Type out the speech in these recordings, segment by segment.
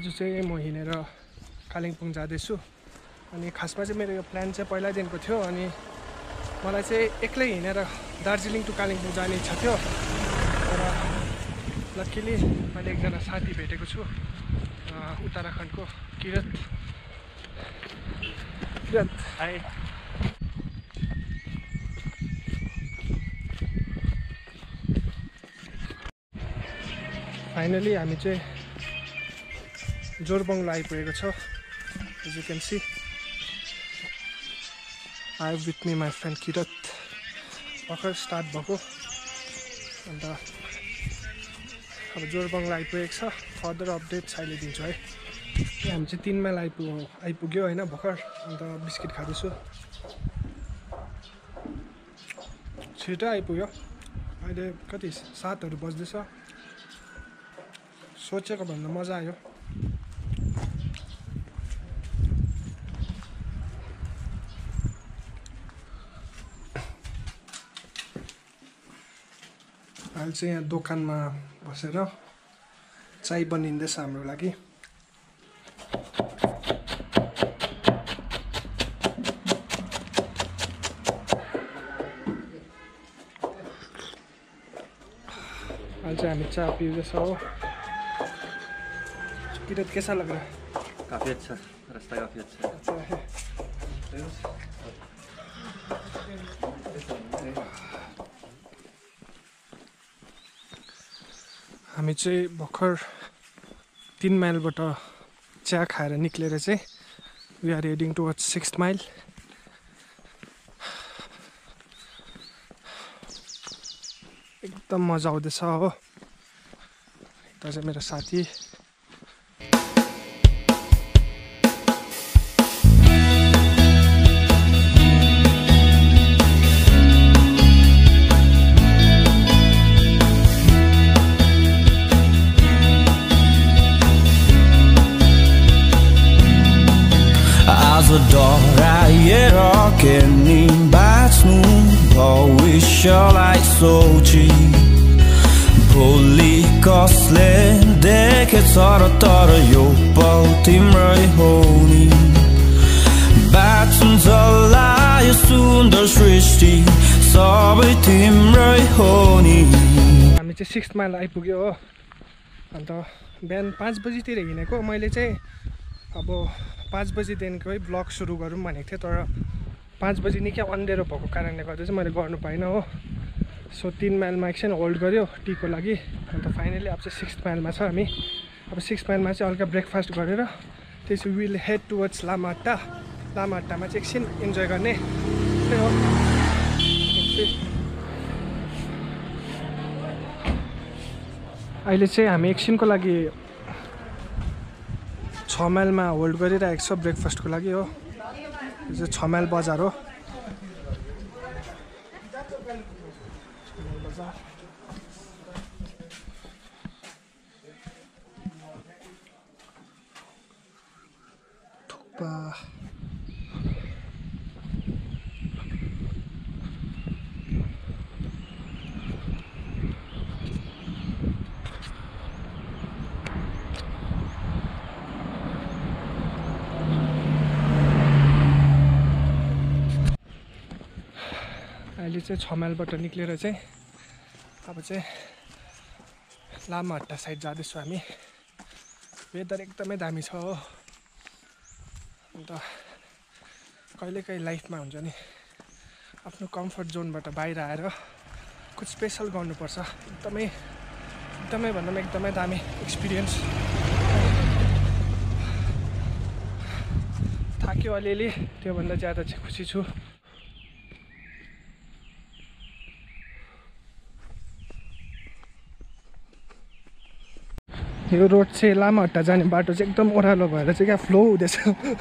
आज चाहिँ म हिँडेर कालिम्पोङ जाँदैछु अनि खासमा चाहिँ मेरो यो प्लान चाहिँ पहिल्यैदेखिको थियो अनि मलाई चाहिँ एक्लै हिँडेर दार्जिलिङ टु कालिम्पोङ जाने इच्छा थियो तर लक्किली मैले एकजना साथी भेटेको छु उत्तराखण्डको किरत हाई फाइनली हामी चाहिँ जोरबङ्गला आइपुगेको छ as you can see I have with me my friend Kirat भर्खर स्टार्ट भएको अन्त अब जोरबङ्गला आइपुगेको छ फर्दर अपडेट्स अहिले दिन्छु है हामी चाहिँ 3 माइल आइपुग्यो होइन भर्खर अन्त बिस्किट खाँदैछु छिटो आइपुग्यो अहिले कति 7 बज्दैछ सोचेको भन्दा मजा आयो अहिले चाहिँ यहाँ दोकानमा बसेर चाय बनिँदैछ हाम्रो लागि अहिले चाहिँ हामी चाय पिउँदैछ हो किरत कैसा लग रहा है काफ़ी अच्छा रास्ता काफ़ी अच्छा है हामी चाहिँ भर्खर 3 माइलबाट चिया खाएर निक्लेर चाहिँ we are heading towards 6 mile एकदम मजा आउँदैछ हो यता चाहिँ मेरो साथी Dorayeraken batsnu bhawishyalai sochi bholi kasle dekheछ र तर यो पल तिम्रै हो नि बाँच्नु जल्लायो सुन्दर सृष्टि सबै तिम्रै हो नि हामी चाहिँ 6 माइल आइपुग्यो हो अन्त बिहान 5 बजीतिर हिँडेको मैले चाहिँ अब 5 बजीदेखिकै ब्लग सुरु गरौँ भनेको थिएँ तर 5 बजी निकै अँधेरो भएको कारणले गर्दा चाहिँ मैले गर्नु पाइनँ हो सो 3 माइलमा एकछिन होल्ड गऱ्यो टीको लागि अन्त फाइनली अब चाहिँ 6 माइलमा छ हामी अब 6 माइलमा चाहिँ हल्का ब्रेकफास्ट गरेर त्यसपछि विल हेड टुवर्ड्स लामाहट्टा चाहिँ एकछिन इन्जोय गर्ने त्यही हो अहिले चाहिँ हामी एकछिनको लागि 6 माइलमा होल्ड गरिरहेको छ ब्रेकफास्टको लागि हो यो चाहिँ 6 माइल बजार हो थुक्पा अहिले चाहिँ 6 माइलबाट निक्लेर चाहिँ अब चाहिँ लामाहट्टा साइड जाँदैछौँ हामी वेदर एकदमै दामी छ हो अन्त कहिलेकाहीँ लाइफमा हुन्छ नि आफ्नो कम्फर्ट जोनबाट बाहिर आएर कुछ स्पेसल गर्नुपर्छ एकदमै भन्दा पनि एकदमै दामी एक्सपिरियन्स थाक्यो अलिअलि त्योभन्दा ज्यादा चाहिँ खुसी छु यो रोड चाहिँ लामाहट्टा जाने बाटो चाहिँ एकदम ओह्रालो भएर चाहिँ क्या फ्लो हुँदैछ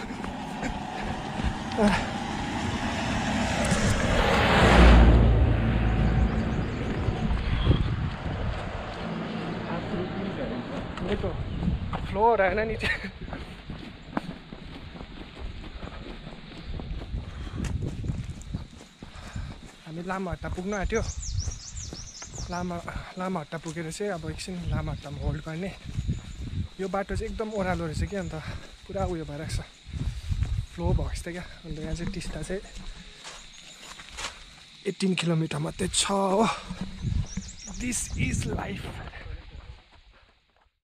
फ्लो हो रहा है ना नीचे हामी लामाहट्टा पुग्न आँट्यो लामाहट्टा पुगेर चाहिँ अब एकछिन लामाहट्टामा होल्ड गर्ने यो बाटो चाहिँ एकदम ओह्रालो रहेछ क्या अन्त पुरा उयो भइरहेको छ फ्लो भएको जस्तो क्या अन्त यहाँ चाहिँ टिस्टा चाहिँ 18 किलोमिटर मात्रै छ हो दिस इज लाइफ